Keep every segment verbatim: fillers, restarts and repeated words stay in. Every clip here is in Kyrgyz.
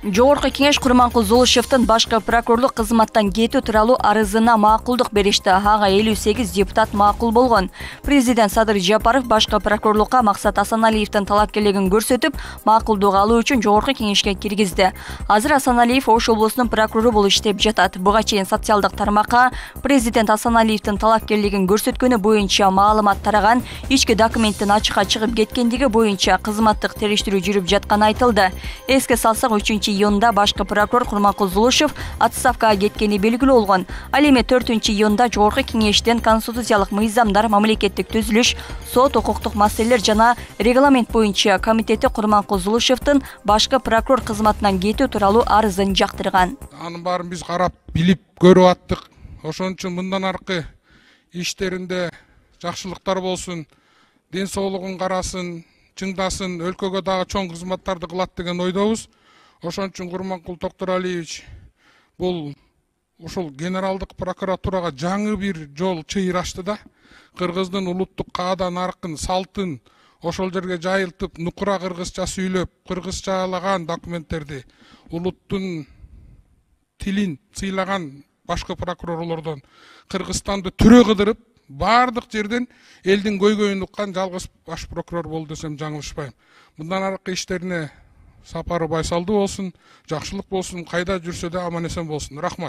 Жогорку кеңеш Курманкул Зулушевдин башкы прокурорлук кызматтан кетүү тууралуу арызына макулдук беришти. Ага элүү сегиз депутат макул болгон. Президент Садыр Жапаров башкы прокурорлукка Максат Асаналиевдин талапкерлигин көрсөтүп, макулдук алуу үчүн жогорку кеңешке киргизди. Азыр Асаналиев Ош облусунун прокурору болуп иштеп жатат. Буга чейин социалдык тармакка президент Асаналиевдин талапкерлигин көрсөткөнү боюнча маалымат тараган, ички документтин ачыкка чыгып кеткендиги боюнча кызматтык териштирүү жүрүп жатканы айтылды. Эске салсак, үчүнчү июнда башкы прокурор Курманкул Зулушев отставкага кеткени белгилүү болгон. Ал эми төртүнчү июнда жогорку кеңештен конституциялык мыйзамдар, мамлекеттик түзүлүш, сот, укуктук маселелер жана регламент боюнча комитети Курманкул Зулушевдин башкы прокурор кызматынан кетүү тууралуу арызын жактырган. Анын баарын биз карап, билип, көрүп аттык. Ошон үчүн мындан аркы иштеринде жакшылыктар болсун, ден соолугун карасын, чыңдасын, өлкөгө дагы чоң кызматтарды кылат деген ойдобуз. Ошон үчүн Курманкул Токторалиевич бул ушул генералдык прокуратурага жаңы бир жол чыйыр ачты да. Кыргыздын улуттук каадан наркын, салтын ошол жерге жайылтып, нукура кыргызча сүйлөп, кыргызчалаган документтерди, улуттун тилин сыйлаган башкы прокурорлордон Кыргызстанды түрө кыдырып, бардык жерден элдин көйгөйүн уккан жалгыз баш прокурор болду десем жаңылышпайм. Мындан аркы иштерине сапары байсалдуу болсун, жакшылык болсун, кайда жүрсө да аман эсен болсун. Рахмат.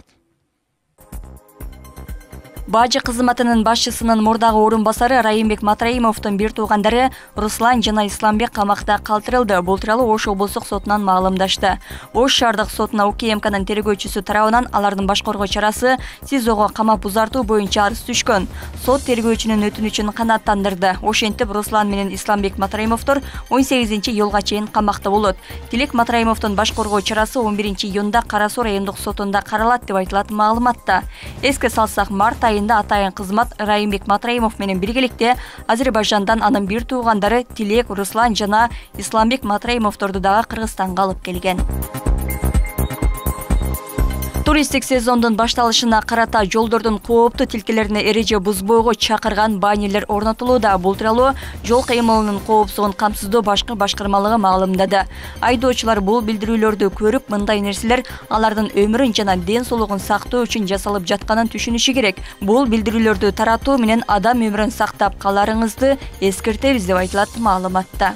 Бажы кызматынын башчысынын мурдагы орун басары Райымбек Матраимовдун бир туугандары Руслан жана Исламбек камакта калтырылды. Бул тууралуу Ош облустук сотунан маалымдашты. Ош шаардык сотуна УКМКнын тергөөчүсү тарабынан алардын баш коргоо чарасы СИЗОго камап узартуу боюнча арыз түшкөн. Сот тергөөчүнүн өтүнүчүн канааттандырды. Ошентип Руслан менен Исламбек Матраимовдор он сегизинчи июлга чейин камакта болот. Тилек Матраимовдун баш коргоо чарасы он биринчи июнда Кара Суу райондук сотунда каралат деп айтылат маалыматта. Эске салсак, март айында атайын кызмат Райымбек Матраимов менен биргеликте Азербайжандан анын бир туугандары Тилек, Руслан жана Исламбек Матраимовдорду дагы Кыргызстанга алып келген. Туристик сезондун башталышына карата жолдордун кооптуу тилкелерине эреже бузбоого чакырган баннерлер орнотулууда. Бул тууралуу жол кыймылынын коопсуздугун камсыздоо башкы башкармалыгы маалымдады. Айдоочулар бул билдирүүлөрдү көрүп, мындай нерселер алардын өмүрүн жана ден соолугун сактоо үчүн жасалып жатканын түшүнүшү керек. Бул билдирүүлөрдү таратуу менен адам өмүрүн сактап каларыңызды эскертебиз деп айтылат маалыматта.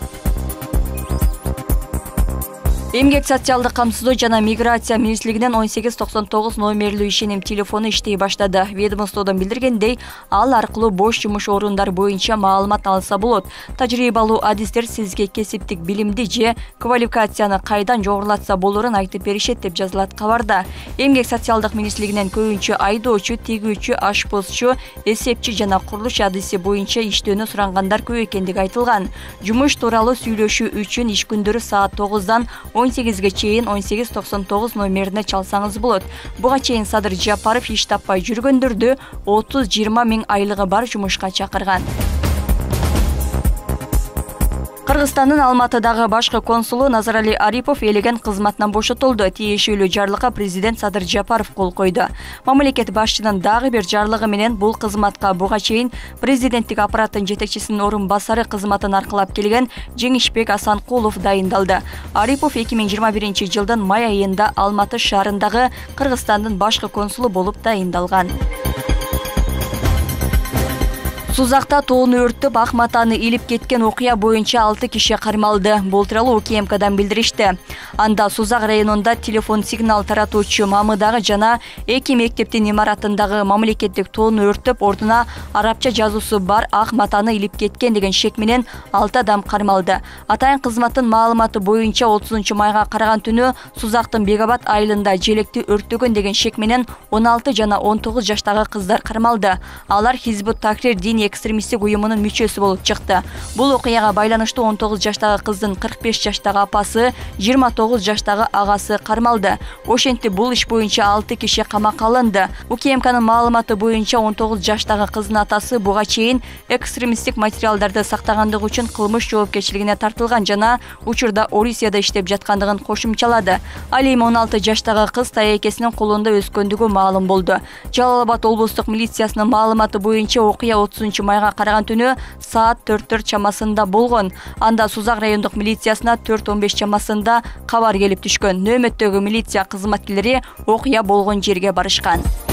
Эмгек социалдык камсыздоо жана миграция министрлигинин он сегиз токсон тогуз номерлүү ишеним телефону иштей баштады. Ведомстводон билдиргендей, ал аркылуу бош жумуш орундары боюнча маалымат алса болот. Тажрыйбалуу адистер сизге кесиптик билимди же квалификацияны кайдан жогорулатса болорун айтып беришет деп жазылат кабарда. Эмгек социалдык министрлигинен көбүнчө айдоочу, тегүүчү, ашпозчу, эсепчи жана курулуш адиси боюнча иштөөнү сурангандар көп экендиги айтылган. Жумуш тууралуу сүйлөшүү үчүн иш күндөрү саат тогуздан он сегизге чейин он сегиз токсон тогуз номерине чалсаңыз болот. Буга чейин Садыр Жапаров иш таппай жүргөндөрдү отуз жыйырма миң айлыгы бар жумушка чакырган. Кыргызстандын Алматыдагы башкы консулу Назарали Арипов элеген кызматынан бошотулду. Тиешелүү жарлыкка президент Садыр Жапаров кол койду. Мамлекет башчынын дагы бир жарлыгы менен бул кызматка буга чейин президенттик аппараттын жетекчисинин орун басары кызматын аркылап келген Жеңишбек Асанкулов дайындалды. Арипов эки миң жыйырма биринчи жылдын май айында Алматы шаарындагы Кыргызстандын башкы консулу болуп дайындалган. Сузакта тоону өрттөп ак матаны илип кеткен окуя боюнча алты киши кармалды. Бул тууралуу УКМКдан билдиришти. Анда Сузак районунда телефон сигнал таратуучу Мамыдагы жана эки мектептин имаратындагы мамлекеттик тоону өрттөп, ордуна арабча жазуусу бар ак матаны илип кеткен деген шек менен алты адам кармалды. Атайын кызматтын маалыматы боюнча отузунчу майга караган түнү Сузактын Бегабад айылында желекти өрттөгөн деген шек менен он алты жана он тогуз жаштагы кыздар кармалды. Алар Хизбут Такрир дини экстремисттик уюмунун мүчөсү болуп чыкты. Бул окуяга байланыштуу он тогуз жаштагы кыздын кырк беш жаштагы апасы, жыйырма тогуз жаштагы агасы кармалды. Ошентип бул иш боюнча алты киши камакка алынды. УКМКнын маалыматы боюнча он тогуз жаштагы кыздын атасы буга чейин экстремисттик материалдарды сактагандыгы үчүн кылмыш жоопкерчилигине тартылган жана учурда Орусияда иштеп жаткандыгын кошумчалады. Ал эми он алты жаштагы кыз тайекесинин колунда өскөндүгү маалым болду. Жалал Абад облустук милициясынын маалыматы боюнча окуя отузунчу бешинчи майга караган түнү саат төрттөр чамасында болгон. Анда Сузак райондук милициясына төрт он беш чамасында кабар келип түшкөн. Нөөмөттөгү милиция кызматкерлери окуя болгон жерге барышкан.